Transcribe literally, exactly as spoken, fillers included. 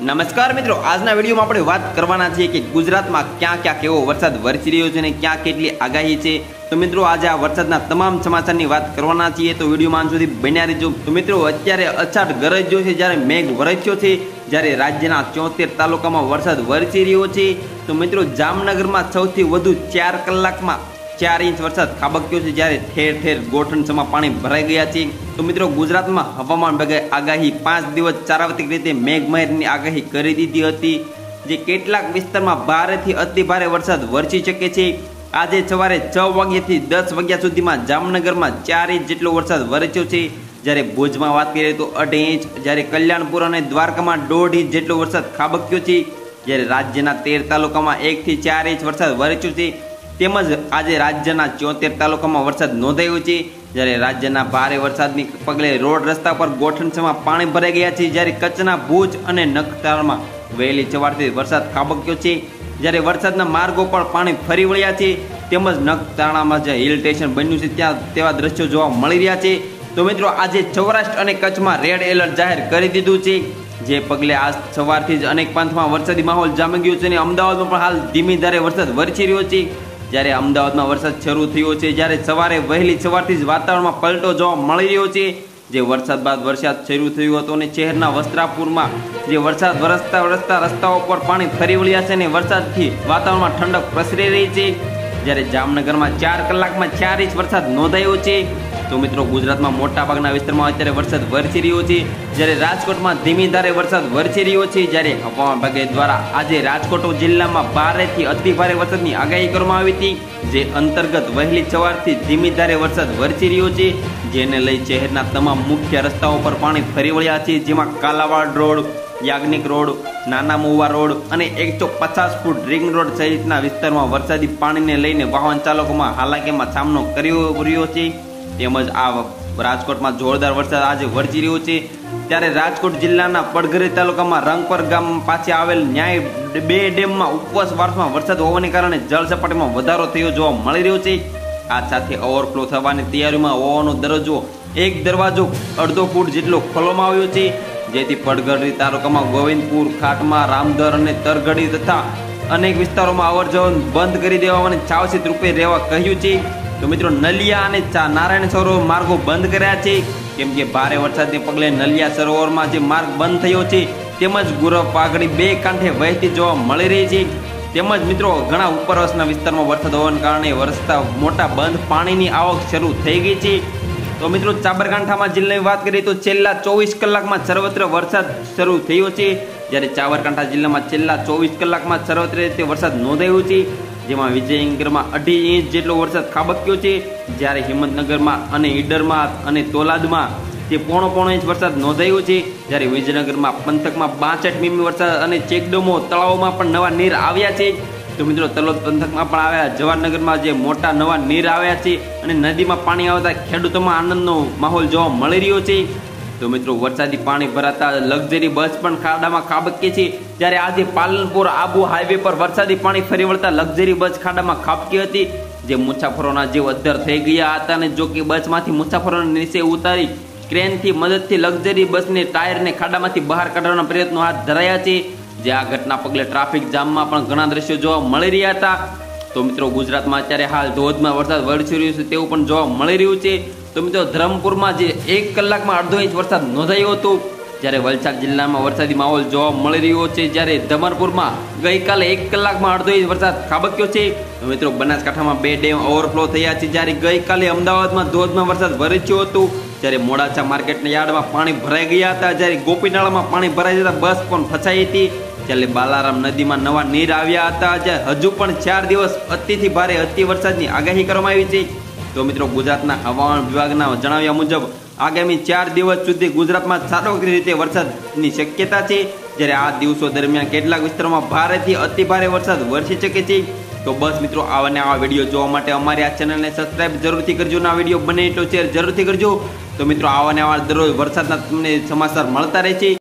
નમસ્કાર મિત્રો, આજના વિડીયોમાં આપણે વાત કરવાના છીએ કે ગુજરાતમાં ક્યાં ક્યાં કેવો વરસાદ વરસી રહ્યો છે અને ક્યાં કેટલી આગાહી છે। તો મિત્રો આજે આ વરસાદના તમામ સમાચારની વાત કરવાના છીએ, તો વિડીયોમાં અંત સુધી બન્યા રહેજો। તો મિત્રો અત્યારે અછાટ ગરજ્યો છે, જ્યારે મેઘ વરસ્યો છે, જ્યારે રાજ્યના ચોતેર તાલુકામાં વરસાદ વરસી રહ્યો છે। તો મિત્રો જામનગરમાં સૌથી વધુ ચાર કલાકમાં ચાર ઇંચ વરસાદ ખાબક્યો છે, જ્યારે ઠેર ઠેર ગોઠણસમાં પાણી ભરાઈ ગયા છે। તો મિત્રો ગુજરાતમાં હવામાન વિભાગે આગાહી પાંચ દિવસ ચારાવતિક રીતે મેઘમહેરની આગાહી કરી દીધી હતી, જે કેટલાક વિસ્તારમાં ભારેથી અતિ ભારે વરસાદ વરસી શકે છે। આજે સવારે છ વાગ્યાથી દસ વાગ્યા સુધીમાં જામનગરમાં ચાર ઇંચ જેટલો વરસાદ વરસ્યો છે, જ્યારે ભુજમાં વાત કરીએ તો અઢી ઇંચ, જ્યારે કલ્યાણપુર અને દ્વારકામાં દોઢ ઇંચ જેટલો વરસાદ ખાબક્યો છે, જ્યારે રાજ્યના તેર તાલુકામાં એકથી ચાર ઇંચ વરસાદ વરસ્યો છે। તેમજ આજે રાજ્યના ચોતેર તાલુકામાં વરસાદ નોંધાયો છે, જ્યારે રાજ્યના ભારે વરસાદની પગલે રોડ રસ્તા પર ગોઠણસમાં પાણી ભરાઈ ગયા છે, જ્યારે કચ્છના ભુજ અને નખત્રાણામાં વહેલી સવારથી વરસાદ ખાબક્યો છે, જ્યારે વરસાદના માર્ગો પર પાણી ફરી વળ્યા છે, તેમજ નખત્રાણામાં જે હિલ સ્ટેશન બન્યું છે ત્યાં તેવા દ્રશ્યો જોવા મળી રહ્યા છે। તો મિત્રો આજે સૌરાષ્ટ્ર અને કચ્છમાં રેડ એલર્ટ જાહેર કરી દીધું છે, જે પગલે આજ સવારથી જ અનેક પાંથમાં વરસાદી માહોલ જામી ગયો છે અને અમદાવાદમાં પણ હાલ ધીમી ધારે વરસાદ વરસી રહ્યો છે। જ્યારે અમદાવાદમાં વરસાદ શરૂ થયો છે, જ્યારે સવારે વહેલી સવારથી જ વાતાવરણમાં પલટો જોવા મળી રહ્યો છે, જે વરસાદ બાદ વરસાદ શરૂ થયો હતો અને શહેરના વસ્ત્રાપુરમાં જે વરસાદ વરસતા વરસતા રસ્તાઓ પર પાણી ફરી વળ્યા છે અને વરસાદથી વાતાવરણમાં ઠંડક પ્રસરી રહી છે, જ્યારે જામનગરમાં ચાર કલાકમાં ચાર ઇંચ વરસાદ નોંધાયો છે। તો મિત્રો ગુજરાતમાં મોટાભાગના વિસ્તારમાં અત્યારે વરસાદ વરસી રહ્યો છે, જ્યારે રાજકોટમાં ધીમી ધારે વરસાદ વરસી રહ્યો છે, જ્યારે હવામાન વિભાગ દ્વારા આજે રાજકોટ જિલ્લામાં ભારેથી અતિ ભારે વરસાદની આગાહી કરવામાં આવી હતી, જે અંતર્ગત વહેલી સવારથી ધીમી ધારે વરસાદ વરસી રહ્યો છે, જેને લઈ શહેરના તમામ મુખ્ય રસ્તાઓ પર પાણી ફરી વળ્યા છે, જેમાં કાલાવાડ રોડ, યાજ્ઞિક રોડ, નાના મુવા રોડ અને એકસો પચાસ ફૂટ રિંગ રોડ સહિતના વિસ્તારમાં વરસાદી પાણીને લઈને વાહન ચાલકોમાં હાલાકીમાં સામનો કર્યો રહ્યો છે। તેમજ આ રાજકોટમાં જોરદાર વરસાદ આજે વરસી રહ્યો છે, ત્યારે રાજકોટ જિલ્લાના પડઘરી તાલુકામાં રંગપર ગામ પાસે આવેલ ન્યાય બે ડેમમાં ઉપવાસવાસમાં વરસાદ હોવાને કારણે જળ સપાટીમાં વધારો થયો જોવા મળી રહ્યો છે। આ સાથે ઓવરફ્લો થવાની તૈયારીમાં હોવાનો દરજ્જો એક દરવાજો અડધો ફૂટ જેટલો ખોલવામાં આવ્યો છે, જેથી પડઘરી તાલુકામાં ગોવિંદપુર, ખાટમાં, રામધર અને તરગડી તથા અનેક વિસ્તારોમાં અવર જવર બંધ કરી દેવા અને સાવચેત રૂપે રહેવા કહ્યું છે। તો મિત્રો નલિયા અને નારાયણ સરોવર માર્ગો બંધ કર્યા છે, કેમ કે ભારે વરસાદને પગલે નલિયા સરોવરમાં જે માર્ગ બંધ થયો છે, તેમજ ગુરવ પાઘડી બે કાંઠે વહેતી જોવા મળી રહી છે। તેમજ મિત્રો ઘણા ઉપરવાસના વિસ્તારમાં વરસાદ હોવાને કારણે વરસતા મોટા બંધ પાણીની આવક શરૂ થઈ ગઈ છે। તો મિત્રો સાબરકાંઠામાં જિલ્લાની વાત કરીએ તો છેલ્લા ચોવીસ કલાકમાં સર્વત્ર વરસાદ શરૂ થયો છે, જ્યારે સાબરકાંઠા જિલ્લામાં છેલ્લા ચોવીસ કલાકમાં સર્વત્ર રીતે વરસાદ નોંધાયો છે, જેમાં વિજયનગરમાં અઢી ઇંચ જેટલો વરસાદ ખાબક્યો છે, જ્યારે હિંમતનગરમાં અને ઈડરમાં અને તોલાદમાં તે પોણો પોણો ઇંચ વરસાદ નોંધાયો છે, જ્યારે વિજયનગરમાં પંથકમાં બાસઠ મીમી વરસાદ અને ચેકડેમો તળાવોમાં પણ નવા નીર આવ્યા છે। તો મિત્રો તલોદ પંથકમાં પણ આવ્યા જવાહરનગરમાં જે મોટા નવા નીર આવ્યા છે અને નદીમાં પાણી આવતા ખેડૂતોમાં આનંદનો માહોલ જોવા મળી રહ્યો છે। તો મિત્રો વરસાદી પાણી ભરાતા લક્ઝરી બસ પણ ખાડામાં ખાબકી છે, જ્યારે આજે પાલનપુર આબુ હાઈવે પર વરસાદી પાણી ફરી વળતા લક્ઝરી બસ ખાડામાં ખાબકી હતી, જે મુસાફરોના જીવ અદ્ધર થઈ ગયા હતા અને જો કે બસમાંથી મુસાફરોને નીચે ઉતારી ક્રેનથી મદદથી લક્ઝરી બસને ટાયરને ખાડામાંથી બહાર કાઢવાના પ્રયત્નો હાથ ધરાયા છે, જે આ ઘટના પગલે ટ્રાફિક જામમાં પણ ઘણા દ્રશ્યો જોવા મળી રહ્યા હતા। તો મિત્રો ગુજરાતમાં અત્યારે હાલ ધોધમાં વરસાદ વરસી રહ્યો છે તેવું પણ જોવા મળી રહ્યું છે। તો મિત્રો ધરમપુરમાં જે એક કલાકમાં અડધો ઇંચ વરસાદ નોંધાયો હતો, જ્યારે વલસાડ જિલ્લામાં વરસાદી માહોલ જોવા મળી રહ્યો છે, જ્યારે ધમરપુરમાં ગઈકાલે એક કલાકમાં અડધો ઇંચ વરસાદ ખાબક્યો છે। તો મિત્રો બનાસકાંઠામાં બે ડેમ ઓવરફ્લો થયા છે, જ્યારે ગઈકાલે અમદાવાદમાં ધોધમાં વરસાદ વરસ્યો હતો, જ્યારે મોડાસા માર્કેટના યાર્ડમાં પાણી ભરાઈ ગયા હતા, જ્યારે ગોપીનાળામાં પાણી ભરાઈ જતા બસ પણ ફસાઈ હતી, જ્યારે બાલારામ નદીમાં નવા નીર આવ્યા હતા, જ્યારે હજુ પણ ચાર દિવસ અતિથી ભારે અતિ વરસાદની આગાહી કરવામાં આવી છે। તો મિત્રો ગુજરાતના હવામાન વિભાગના જણાવ્યા મુજબ આગામી ચાર દિવસ સુધી ગુજરાતમાં સાર્વત્રિક રીતે વરસાદની શક્યતા છે, જ્યારે આ દિવસો દરમિયાન કેટલાક વિસ્તારોમાં ભારેથી અતિ ભારે વરસાદ વરસી શકે છે। તો બસ મિત્રો આવા ને આવા વિડીયો જોવા માટે અમારી આ ચેનલને સબસ્ક્રાઇબ જરૂરથી કરજો અને આ વિડીયો બને એટલો શેર જરૂરથી કરજો। તો મિત્રો આવા ને આવા દરરોજ વરસાદના તમને સમાચાર મળતા રહે છે।